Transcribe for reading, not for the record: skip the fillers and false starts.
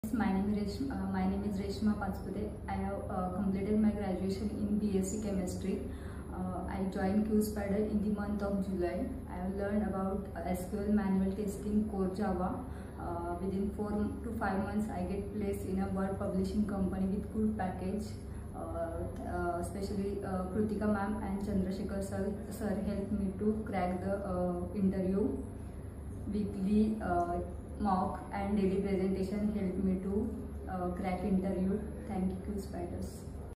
My name is Reshma Pachpute. I have completed my graduation in BSc Chemistry. I joined QSpider in the month of July. I have learned about SQL, manual testing, core Java. Within 4 to 5 months, I get placed in a word publishing company with good package. Especially Krutika ma'am and Chandrasekhar sir helped me to crack the interview. Weekly mock and daily presentation helped me to crack interview. Thank you, Spiders.